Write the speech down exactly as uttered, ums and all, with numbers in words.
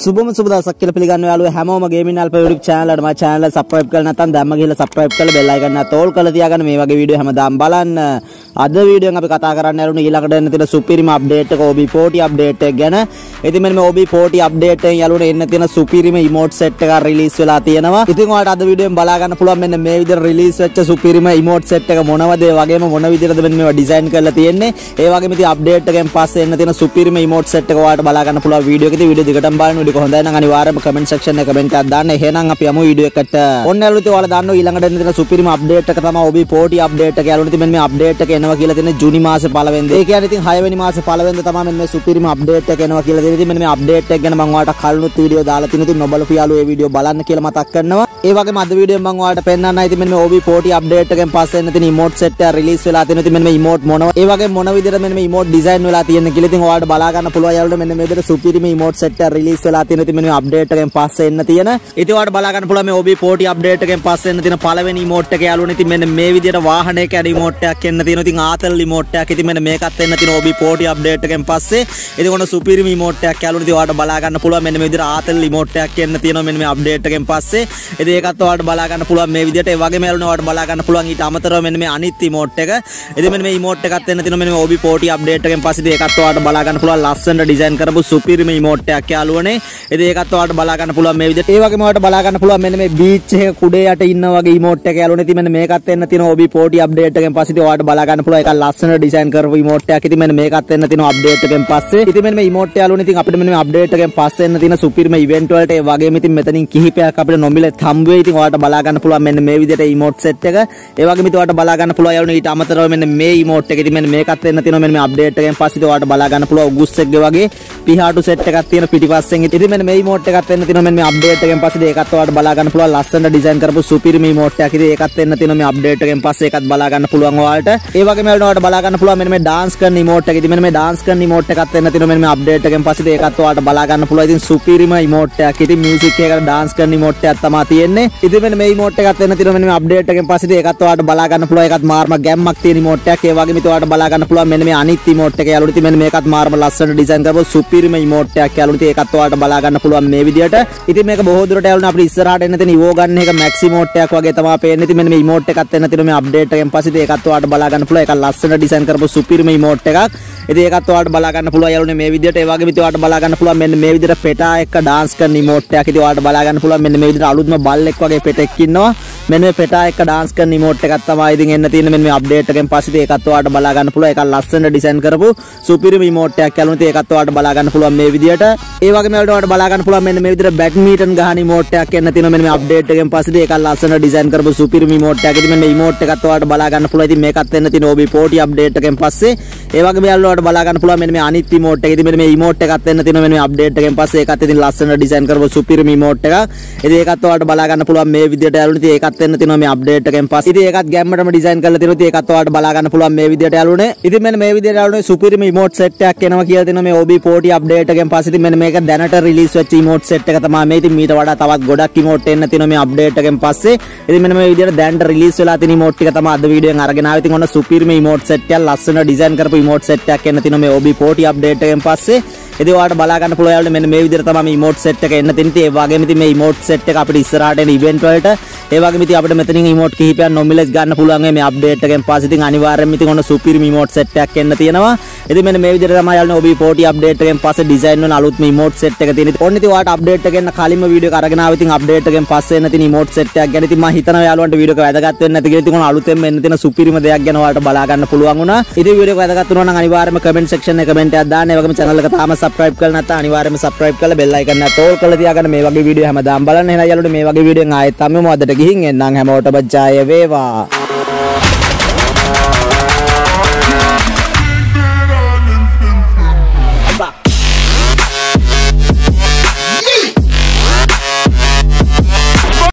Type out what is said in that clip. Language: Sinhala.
සුබම සුබ දවසක් කියලා පිළිගන්න යාළුවෝ හැමෝම ගේමින් අල්ප YouTube channel එකට මගේ channel එක subscribe කරලා නැත්නම් දැම්ම ගිහලා subscribe කරලා bell icon එක තෝල් කරලා තියාගන්න මේ වගේ වීඩියෝ හැමදාම බලන්න. අද වීඩියෝෙන් අපි කතා කරන්න යාළුවෝ ඊළඟට එන්න තියෙන සුපිරිම update එක O B forty update එක ගැන. ඉතින් මෙන්න මේ O B forty update එකෙන් යාළුවෝ එන්න තියෙන සුපිරිම emote set එකක් release වෙලා තියෙනවා. ඉතින් ඔයාලට අද වීඩියෝෙන් බලා ගන්න පුළුවන් මෙන්න මේ විදිහට release වෙච්ච සුපිරිම emote set එක මොනවද ඒ වගේම මොන විදිහටද මෙන්න මේවා design කරලා තියෙන්නේ. ඒ වගේම ඉතින් update එකෙන් පස්සේ එන්න තියෙන සුපිරිම emote set එක ඔයාලට බලා ගන්න පුළුවන් වීඩියෝ එකේදී වීඩියෝ දිගටම බලන්න. වීඩියෝ හොඳයි නම් අනිවාර්යයෙන්ම comment section එකේ comment එකක් දාන්න. එහෙනම් අපි යමු වීඩියෝ එකට. ඔන්න යාළුවෝ ඉතින් ඔයාලා දන්නවා ඊළඟට එන්න තියෙන සුපිරිම update එක තමයි O B forty update එක. යාළුවෝ ඉතින් මෙන්න මේ update එක එනවා කියලා තියෙන ජූනි මාසේ පළවෙනිදා. ඒ කියන්නේ ඉතින් හය වෙනි මාසේ පළවෙනිදා තමයි මෙන්න මේ සුපිරිම update එක එනවා කියලා තියෙන. ඉතින් මෙන්න මේ update එක ගැන මම ඔයාලට කලිනුත් වීඩියෝ දාලා තිනවා. ඉතින් නොබලපු යාළුවෝ මේ වීඩියෝ බලන්න කියලා මතක් කරනවා. ඒ වගේම අද වීඩියෝෙන් මම ඔයාලට පෙන්නන්නයි ඉතින් මෙන්න මේ O B forty update එකෙන් පස්සේ එන්න තියෙන emote set එක release වෙලා තියෙනවා. ඉතින් මෙන්න මේ emote මොනවා ඒ වගේම මොන විදිහට මෙන්න මේ emote design වෙලා තියෙන්නේ කියලා ඉතින් ඔයාලට බලා ගන්න පුළුවන් යාළුවෝ මෙන්න මේ විදිහට සුපිරිම emote set එක release වෙලා තියෙනවා. ඉතින් මෙන්න මේ update එකෙන් පස්සේ එන්න තියෙන. ඉතින් ඔයාලට බලා ගන්න පුළුවන් මේ O B forty update එකෙන් පස්සේ එන්න තියෙන පළවෙනි emote එක යාළුවෝ. ඉතින් මෙන්න මේ විදිහට වාහනයක ඇඩ emote එකක් එන්න තියෙනවා. ඉතින් ආතල් emote එකක්. ඉතින් මෙන්න මේකත් එන්න තියෙන O B forty update එකෙන් පස්සේ. ඉතින් ඔන්න සුපිරිම emote එකක් යාළුවෝ. ඉතින් ඔයාලට බලා ගන්න පුළුවන් මෙන්න මේ විදිහට ආතල් emote එකක් එන්න තියෙනවා මෙන්න මේ update එකෙන් පස්සේ. ඉතින් ඒකත් ඔයාලට බලා ගන්න පුළුවන් මේ විදිහට. ඒ වගේම යාළුවෝ ඔයාලට බලා ගන්න පුළුවන් ඊට අමතරව මෙන්න මේ අනිත් emote එක. ඉතින් මෙන්න මේ emote එකත් එන්න තියෙනවා මෙන්න මේ O B forty update එකෙන් පස්සේ. ඉතින් ඒකත් ඔයාලට බලා ගන්න පුළුවන් ලස්සනට design කරපු සුපිරිම emote එකක් යාළුවනේ. ඉතින් ඒකත් ඔයාලට බලා ගන්න පුළුවන් මේ විදිහට. ඒ වගේම ඔයාලට බලා ගන්න පුළුවන් මෙන්න මේ beach එක කුඩේ යට ඉන්න වගේ emote එක යාළුවනේ. ඉතින් මෙන්න මේකත් එන්න තියෙන O B forty update එකෙන් පස්සේ. ඉතින් ඔයාලට බලා ගන්න පුළුවන් ඒක ලස්සනට design කරපු emote එකක්. ඉතින් මෙන්න මේකත් එන්න තියෙන update එකෙන් පස්සේ. ඉතින් මෙන්න මේ emote යාළුවනේ ඉතින් අපිට මෙන්න මේ update එකෙන් පස්සේ එන්න තියෙන සුපිරිම event වලට ඒ වගේම ඉතින් මෙතනින් කිහිපයක් අපිට නොමිලේ හම්බ වෙයි. ඉතින් ඔයාලට බලා ගන්න පුළුවන් මෙන්න මේ විදිහට emote set එක. ඒ වගේම ඉතින් ඔයාලට බලා ගන්න පුළුවන් යාළුවනේ ඊට අමතරව මෙන්න මේ emote එක. ඉතින් මෙන්න මේකත් එන්න තියෙනවා මෙන්න මේ update එකෙන් පස්සේ. ඉතින් ඔයාලට බලා ගන්න පුළුවන් උගුස් එක්ගේ වගේ පිහාටු set එකක් තියෙන පිටිපස්සෙන්. ඉතින් මෙන්න මේ emote එකත් එන්න තියෙනවා මෙන්න මේ update එකෙන් පස්සේ. ඒකත් ඔයාලට බලා ගන්න පුළුවන් ලස්සන design කරපු සුපිරිම emote එකක්. ඉතින් ඒකත් එන්න තියෙනවා මේ update එකෙන් පස්සේ. ඒකත් බලා ගන්න පුළුවන් ඔයාලට. ඒ වගේම ඔයාලට බලා ගන්න පුළුවන් මෙන්න මේ dance කරන emote එක. ඉතින් මෙන්න මේ dance කරන emote එකත් එන්න තියෙනවා මෙන්න මේ update එකෙන් පස්සේ. ඒකත් ඔයාලට බලා ගන්න පුළුවන්. ඉතින් සුපිරිම emote එකක්. ඉතින් music එකකට dance කරන emote එකක් තමයි තියෙන්නේ. ඉතින් මෙන්න මේ emote එකත් එන්න තියෙනවා මෙන්න මේ update එකෙන් පස්සේ. ඒකත් ඔයාලට බලා ගන්න පුළුවන්. ඒකත් මාර්ම ගැම්මක් තියෙන emote එකක්. ඒ වගේම ඉතින් ඔයාලට බලා ගන්න පුළුවන් මෙන්න මේ අනිත් emote එක යාළුවෝ. ඉතින් මෙන්න මේකත් මාර්ම ලස්සන design කරපු සුපිරිම emote එකක් යාළුවෝ. ඉතින් ඒකත් ඔයාලට බලා ගන්න පුළුවන් මේ විදියට. ඉතින් මේක බොහෝ දුරට යාළුවෝ අපිට ඉස්සරහට එන්න තියෙන Evo ගන්න එක max emote එකක් වගේ තමයි පේන්නේ. ඉතින් මෙන්න මේ emote එකත් එන්න තියෙන මේ update එකෙන් පස්සේ. ඉතින් ඒකත් ඔයාලට බලා ගන්න පුළුවන්. ඒක ලස්සන design කරපු සුපිරිම emote එකක්. ඉතින් ඒකත් ඔයාලට බලා ගන්න පුළුවන් යාළුවනේ මේ විදියට. ඒ වගේම ඉතින් ඔයාලට බලා ගන්න පුළුවන් මෙන්න මේ විදියට පෙටා එක්ක dance කරන emote එකක්. ඉතින් ඔයාලට බලා ගන්න පුළුවන් මෙන්න මේ විදියට අලුත්ම බල්ලෙක් වගේ පෙටෙක් ඉන්නවා. මෙන්න මේ පෙටා එක්ක dance කරන emote එකක් තමයි ඉතින් එන්න තියෙන මෙන්න මේ update එකෙන් පස්සේ. ඉතින් ඒකත් ඔයාලට බලා ගන්න පුළුවන්. ඒක ලස්සන design කරපු සුපිරිම emote එකක් යාළුවනේ. ඉතින් ඒකත් ඔයාලට බලා ගන්න පුළුවන් මේ විදියට. ඒ වගේම ඔයාලට බලා ගන්න පුළුවන් මෙන්න මේ විදියට badminton ගහන emote එකක් එන්න තියෙනවා මෙන්න මේ update එකෙන් පස්සේ. ඒක ලස්සන design කරපු සුපිරිම emote එකක්. ඉතින් මෙන්න මේ emote එකත් ඔයාලට බලා ගන්න පුළුවන්. ඉතින් මේකත් එන්න තියෙන O B forty update එකෙන් පස්සේ. ඒ වගේම යාළුවෝට බලා ගන්න පුළුවන් මෙන්න මේ අනිත් emote එක. ඉතින් මෙන්න මේ emote එකත් එන්න තියෙනවා මෙන්න මේ update එකෙන් පස්සේ. ඒකත් ඉතින් ලස්සන design කරපු සුපිරිම emote එකක්. ඉතින් ඒකත් ඔයාලට බලා ගන්න පුළුවන් මේ විදියට යාළුවනේ. ඉතින් ඒකත් එන්න තියෙනවා මේ update එකෙන් පස්සේ. ඉතින් ඒකත් ගැම්මටම design කරලා තියෙනවා. ඉතින් ඒකත් ඔයාලට බලා ගන්න පුළුවන් මේ විදියට යාළුවනේ. ඉතින් මෙන්න මේ විදියට යාළුවනේ සුපිරිම emote set එකක් එනවා කියලා තියෙනවා මේ O B forty update එකෙන් පස්සේ. ඉතින් මෙන්න මේක දැනට release වෙච්ච emote set එක තමයි මේ. ඉතින් මීට වඩා තවත් ගොඩක් emote එන්න තියෙනවා මේ update එකෙන් පස්සේ. ඉතින් මෙන්න මේ විදියට දැනට release වෙලා තියෙන emote ටික තමයි අද වීඩියෝෙන් අරගෙන ආවේ. ඉතින් ඔන්න සුපිරිම emote set එකක් ලස්සන design කරපු emote set එකක් එන්න තියෙනවා මේ O B forty update එකෙන් පස්සේ. ඉතින් ඔයාලට බලා ගන්න පුළුවන් යාළුවනේ මෙන්න මේ විදියට තමයි මේ emote set එක එන්න තියෙන්නේ. ඒ වගේම ඉතින් මේ emote set එක අපිට ඉස්සරහට එන event වලට ඒ වගේම ඉතින් අපිට මෙතනින් emote කිහිපයක් නොමිලෙස් ගන්න පුළුවන් මේ update එකෙන් පස්සේ. ඉතින් අනිවාර්යයෙන්ම ඉතින් ඔන්න සුපිරිම emote set එකක් එන්න තියෙනවා. ඉතින් මෙන්න මේ විදියට තමයි යාළුවනේ O B forty update එකෙන් පස්සේ design වෙන අලුත්ම emote set එක තියෙන්නේ. ඔන්න ඉතින් ඔයාලට update එක එන්න කලින්ම වීඩියෝ එක අරගෙන ආවා. ඉතින් update එකෙන් පස්සේ එන්න තියෙන emote set එකක් ගැන ඉතින් මම හිතනවා යාළුවන්ට වීඩියෝ එක වැදගත් වෙන්නේ නැති කියලා. ඉතින් ඔන්න අලුතෙන්ම එන්න තියෙන සුපිරිම දෙයක් ගැන ඔයාලට බලා ගන්න පුළුවන් වුණා. ඉතින් වීඩියෝ එක වැදගත් වුණා නම් අනිවාර්යයෙන්ම comment section එකේ comment එකක් දාන්න. ඒ වගේම channel එක තාම subscribe කරලා නැත්නම් අනිවාර්යයෙන්ම subscribe කරලා bell icon එක තෝල් කරලා තියාගන්න. මේ වගේ වීඩියෝ හැමදාම බලන්න. එහෙනම් යාළුවනේ මේ වගේ වීඩියෝෙන් ආයෙත් තමයි මොකදට ගිහින් එන්නම්. හැමෝටම ජය වේවා.